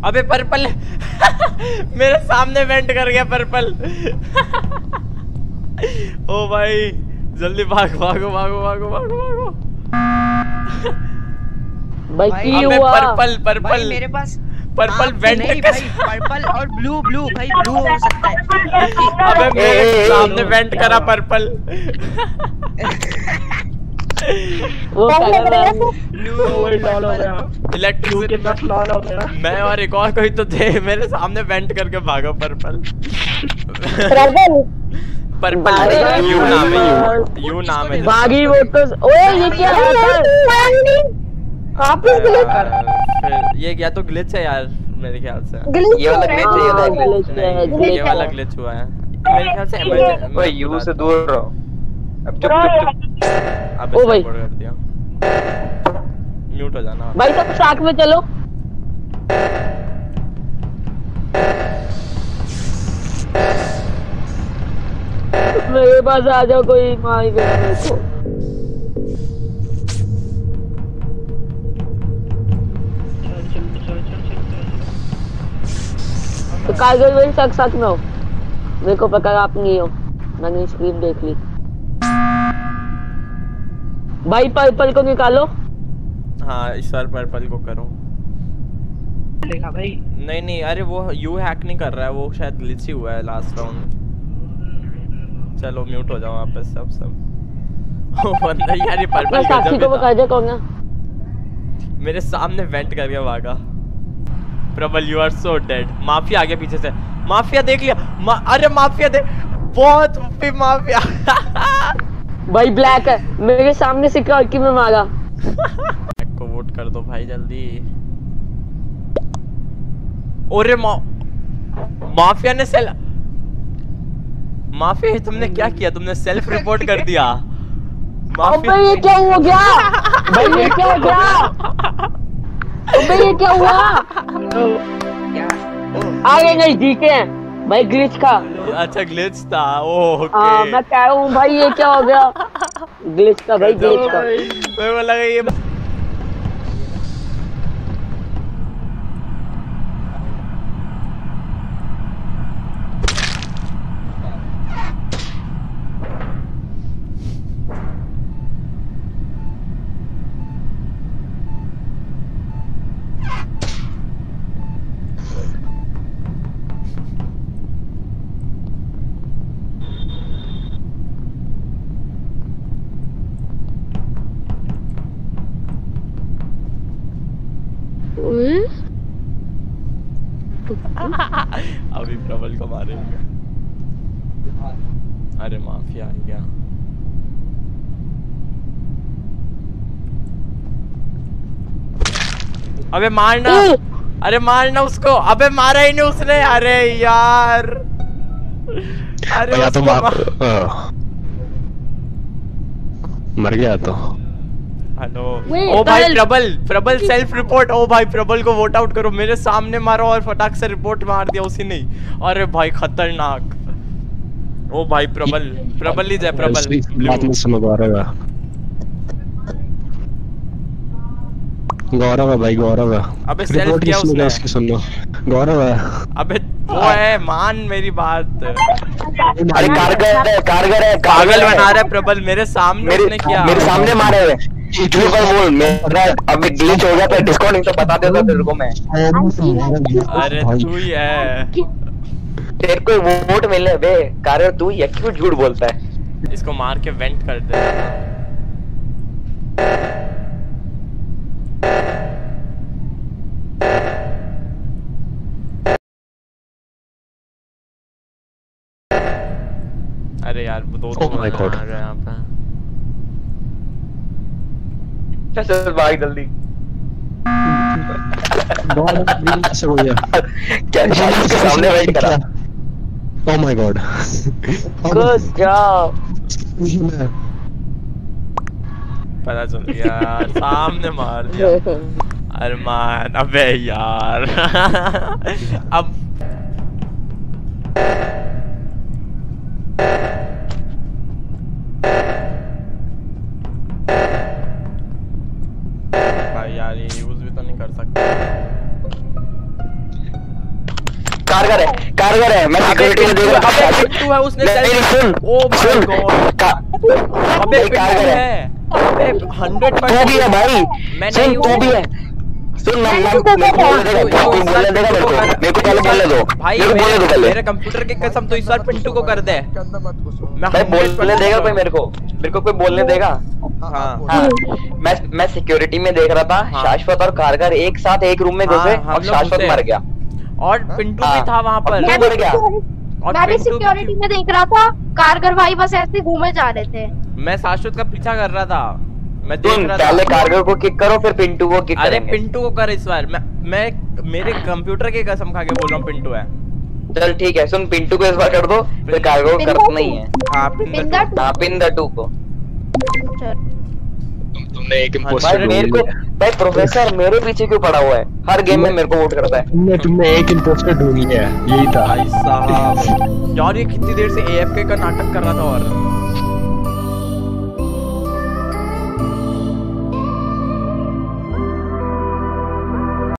अबे पर्पल मेरे सामने वेंट कर गया पर्पल। ओ भाई जल्दी भाग भागो भागो भागो भागो भागो। भाई की अबे हुआ? पर्पल पर्पल भाई मेरे पास पर्पल वेंट नहीं कर। भाई, पर्पल और ब्लू ब्लू भाई ब्लू हो सकता है। अबे मेरे सामने वेंट करा पर्पल। वो क्या कर रहा है? इलेक्ट्रिसिटी मैं और एक और कोई तो थे मेरे सामने वेंट करके भागा पर्पल। पर्पल यू नाम है, यू नाम है। बागी वो तो ओए ये क्या है? आप लोग ग्लिच फिर ये क्या तो ग्लिच है यार मेरे ख्याल से। ये वाला ग्लिच है, ये वाला ग्लिच नहीं, ये वाला ग्लिच हुआ है मेरे ख्याल से। इमरजेंसी ओए यू से दूर रहो। अब चुप चुप चुप। अब ओ भाई। सपोर्ट कर दिया। म्यूट हो जाना भाई सब शाक में चलो। मेरे पास आ जाओ कोई मार के मेरे को। तो कारगिल में सक में हो। मेरे को पता आप नहीं हो, मैंने स्क्रीन देख ली। भाई पर्पल को निकालो। हाँ इस बार पर्पल को करो। देखा भाई नहीं नहीं अरे वो यू हैक नहीं कर रहा है, वो शायद ग्लिच ही हुआ है लास्ट राउंड। चलो म्यूट हो जाओ वापस सब। ओ बंदा यार ये पर्पल का साक्षी को बता दे कौन है। मेरे सामने वेंट करके भागा। Prabal you are so dead. Mafia आ गया पीछे से। माफिया देख लिया। अरे माफिया देख बहुत माफिया। भाई ब्लैक है मेरे सामने सिक्योरिटी में मारा। को वोट कर दो भाई जल्दी। ओरे माफिया ने माफिया तुमने क्या किया? तुमने सेल्फ रिपोर्ट कर दिया। अबे ये क्या हो गया? भाई ये क्या हो गया? अबे ये क्या हुआ? आगे नहीं जीते हैं भाई ग्लिच का। अच्छा ग्लिच था। ओके मैं कह रहा हूँ भाई ये क्या हो गया? ग्लिच का भाई ग्लिच का। मेरे को लगा ये अभी प्रबल को मारेंगे। अरे माफिया आ गया। अबे मारना। अरे मारना उसको। अबे मारा ही नहीं उसने। अरे यार अरे या तो मर गया तो। हेलो ओ भाई प्रबल सेल्फ रिपोर्ट। ओ भाई प्रबल को वोट आउट करो। मेरे सामने मारो और फटाक से रिपोर्ट मार दिया उसी ने। अरे भाई खतरनाक। ओ भाई प्रबल ही जाए। प्रबल बात नहीं सुनो। गौरव है भाई गौरव है। अबे सेल्फ किया उसने। उसकी सुन लो गौरव है। अबे वो है मान मेरी बात। अरे कारगर है पागल बना रहा है प्रबल। मेरे सामने उसने किया। मेरे सामने मारे हुए। इतनी बार बोल मेरा अभी ग्लिच हो गया तो डिस्काउंट नहीं तो बता देता तेरे को मैं। अरे तू ही है। तेरे को वोट मिले बे कारगर तू ही है। क्यों झूठ बोलता है? इसको मार के वेंट कर दे। अरे यार दो माय गॉड यहाँ पे। चल भाग जल्दी। कैसे हो गया? क्या इसके सामने वेट करा। Oh my god good job. पता चल गया सामने मार दिया। अरमान अबे यार अब भाई यार ये यूज भी तो नहीं कर सकते। कारगर है मैं सिक्योरिटी में देख रहा था। पिंटू है उसने नहीं सुन ओ माय गॉड अबे कारगर है अबे 100% तू भी है भाई मैं सुन नहीं तू भी है सुन मैं मेरे को बोलने देगा मेरे को पहले बोलने दो भाई मेरे को बोलने दो पहले मेरे कंप्यूटर की कसम तो इस बार पिंटू को कर दे मैं भाई बोलने देगा कोई मेरे को कोई बोलने देगा। हाँ मैं सिक्योरिटी में देख रहा था शाश्वत और कारगर एक साथ एक रूम में घुसे हम और लोग शाश्वत घुसे। मर गया और पिंटू भी था वहाँ पर मैं मर गया और मैं भी पिंटू सिक्योरिटी में देख रहा था, कारगर भाई बस ऐसे घूमे जा रहे थे। मैं शाश्वत का पीछा कर रहा था मैं देख सुन रहा था। पहले कारगर को किक करो फिर पिंटू को किक अरे करेंगे। पिंटू को कर इस बार मैं मेरे कंप्यूटर की कसम खा के बोल रहा हूँ पिंटू है। चल ठीक है सुन पिंटू को इस बार कर दो फिर कारगर को करना नहीं है। हाँ पिन द टू को तुमने एक भाई इम्पोस्टर मेरे को भाई प्रोफेसर मेरे पीछे क्यों पड़ा हुआ है हर गेम में मेरे को वोट करता है। तुमने एक इम्पोस्टर ढूंढ लिया है यही था भाई साहब यार ये कितनी देर से AFK का नाटक कर रहा था और